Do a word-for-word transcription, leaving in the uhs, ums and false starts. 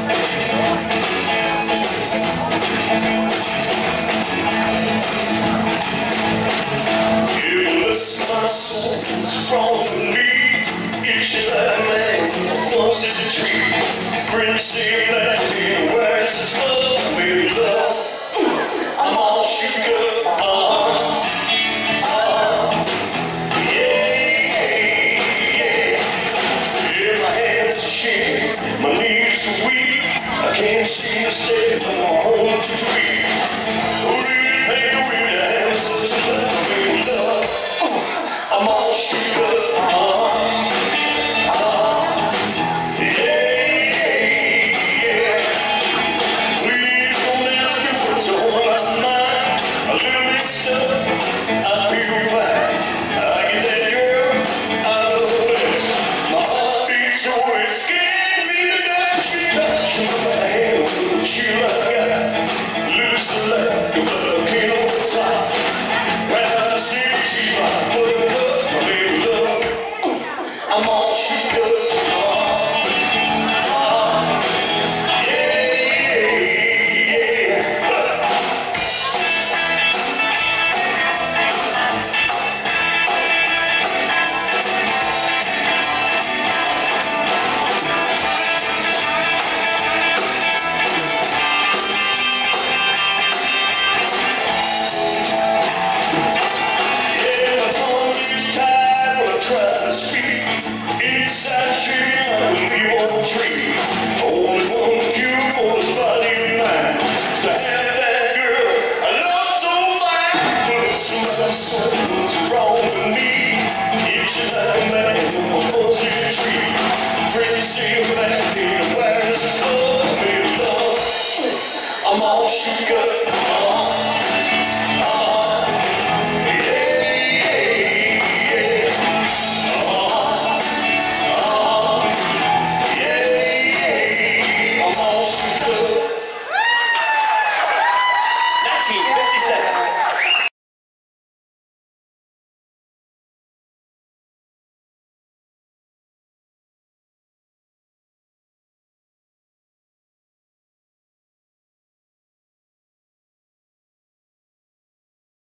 Strong to me, each and every man wants is a tree. Friends say that he wears his love, baby love. I'm all sugar, uh, uh, yeah, yeah. Yeah, my hands are shaking, my knees are weak. I can't seem to stay from my home to tree. Who really pay the way to answers to love, baby love? I'm all sugar, uh, uh, yeah, yeah. Please don't ask me what's on my mind. A little mixed up, I feel fine. I get that girl, I love this. My heart beats so it scares me to death. She touches my hand with a chill I got. Loose the left, but I can't hold it tight. When I see she's my mother. I'm all sugar, uh, uh, yeah, yeah, yeah. Yeah, my tongue is tied when I try to speak. Inside sugar, I will be one tree. Only one cure for this body of mine is to have that girl I love so fine. Listen, my son, what's wrong with me? It's just like a man.